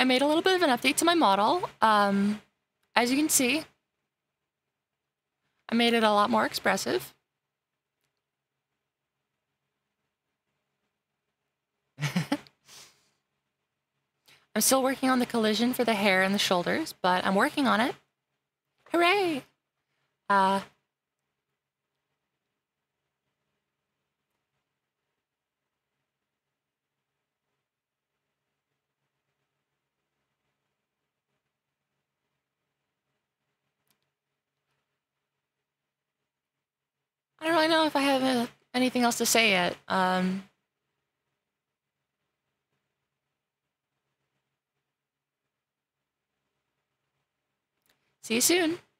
I made a little bit of an update to my model. As you can see, I made it a lot more expressive. I'm still working on the collision for the hair and the shoulders, but I'm working on it. Hooray! I don't really know if I have anything else to say yet. See you soon.